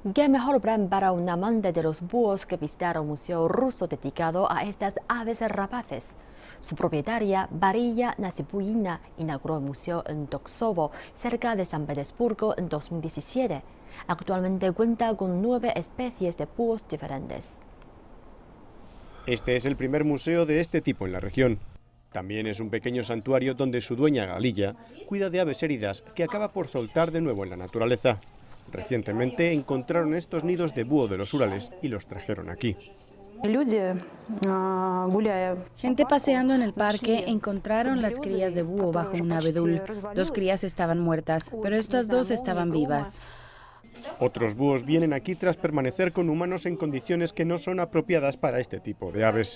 ¿Qué mejor plan para un amante de los búhos que visitar un museo ruso dedicado a estas aves rapaces? Su propietaria, Varilla Nasipuyina, inauguró el museo en Doksovo, cerca de San Petersburgo, en 2017. Actualmente cuenta con 9 especies de búhos diferentes. Este es el primer museo de este tipo en la región. También es un pequeño santuario donde su dueña Galilla cuida de aves heridas que acaba por soltar de nuevo en la naturaleza. Recientemente encontraron estos nidos de búho de los Urales y los trajeron aquí. Gente paseando en el parque encontraron las crías de búho bajo un abedul. 2 crías estaban muertas, pero estas 2 estaban vivas. Otros búhos vienen aquí tras permanecer con humanos en condiciones que no son apropiadas para este tipo de aves.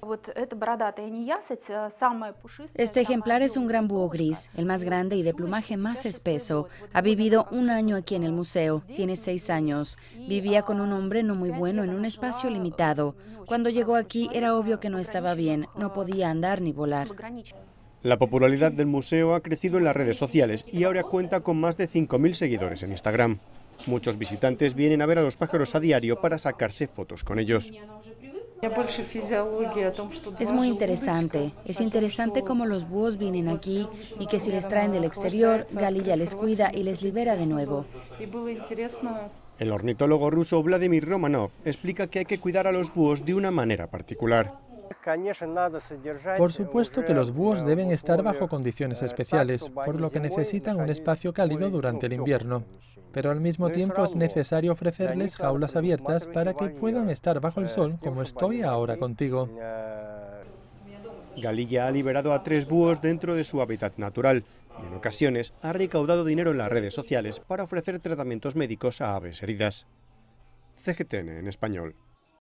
Este ejemplar es un gran búho gris, el más grande y de plumaje más espeso. Ha vivido 1 año aquí en el museo, tiene 6 años. Vivía con un hombre no muy bueno en un espacio limitado. Cuando llegó aquí era obvio que no estaba bien, no podía andar ni volar. La popularidad del museo ha crecido en las redes sociales y ahora cuenta con más de 5.000 seguidores en Instagram. Muchos visitantes vienen a ver a los pájaros a diario para sacarse fotos con ellos. Es muy interesante. Es interesante cómo los búhos vienen aquí y que si les traen del exterior, Galilla les cuida y les libera de nuevo. El ornitólogo ruso Vladimir Romanov explica que hay que cuidar a los búhos de una manera particular. Por supuesto que los búhos deben estar bajo condiciones especiales, por lo que necesitan un espacio cálido durante el invierno. Pero al mismo tiempo es necesario ofrecerles jaulas abiertas para que puedan estar bajo el sol como estoy ahora contigo. Galilla ha liberado a 3 búhos dentro de su hábitat natural y en ocasiones ha recaudado dinero en las redes sociales para ofrecer tratamientos médicos a aves heridas. CGTN en español.